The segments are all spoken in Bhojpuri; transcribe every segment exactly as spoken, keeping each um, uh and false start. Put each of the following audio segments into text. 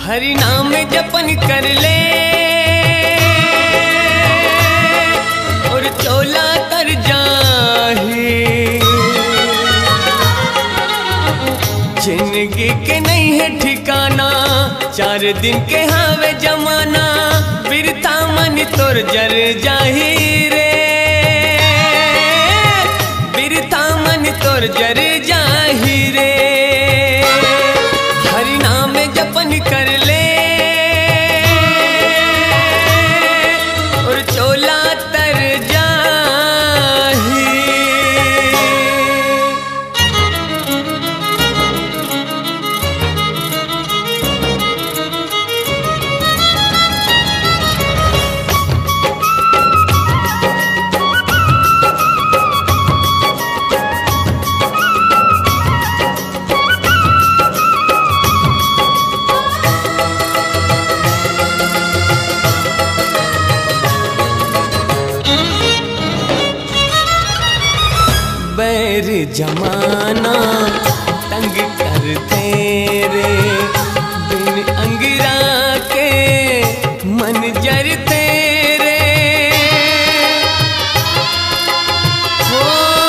हरि नाम जपन कर ले और चोला तर जाही। जिंदगी के नहीं है ठिकाना, चार दिन के हावे जमाना, बिरता मन तोर जर जाही रे, बिरता मन तोर जर जाही रे। हरि नाम जपन कर ले और चोला तर जाही। बैर जमाना तंग कर तेरे, बिन अंगिरा के मन जर तेरे। हो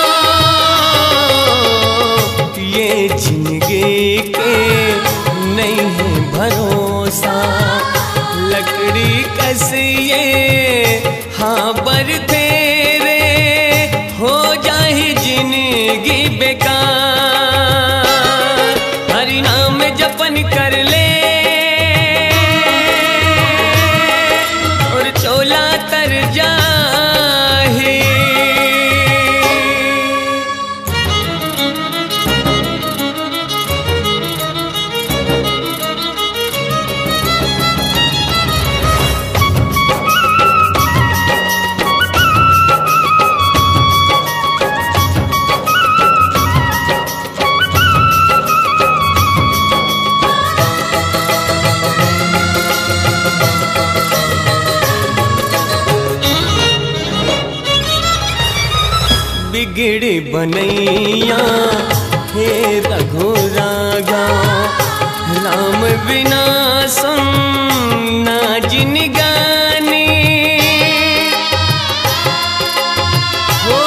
ये जिंदगी के नहीं है भरोसा, लकड़ी कस ये हाँ बर तेरे, हो जाए जिंदगी बेकार। हरि नाम जपन कर ले और चोला तर जाही। बिगड़ी बनैया हे रघुरागा, राम बिना सुन ना जिन गानी। हो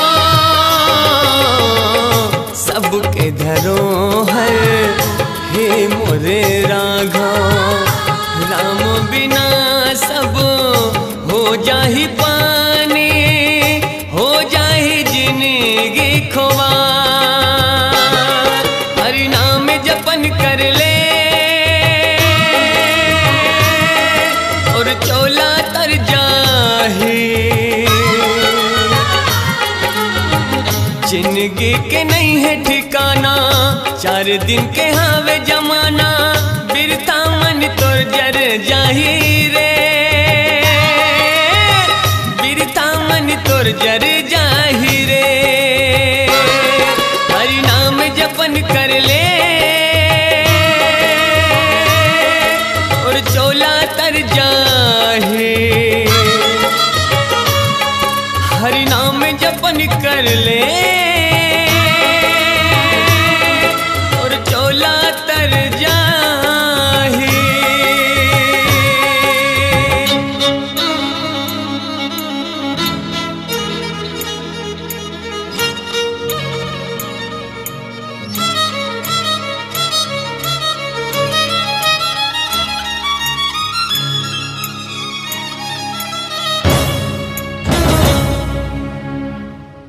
सबके धरोहर हे मोरे राघव, राम बिना सब हो जाही पानी, हो जाही जिंदगी खोवा। हरि नाम जपन कर ले और चोला तर जाही। जिंदगी के नहीं है ठिकाना, चार दिन के हावे जमाना, बिरता मन तोर जर जाही रे, बिरता मन तोर जर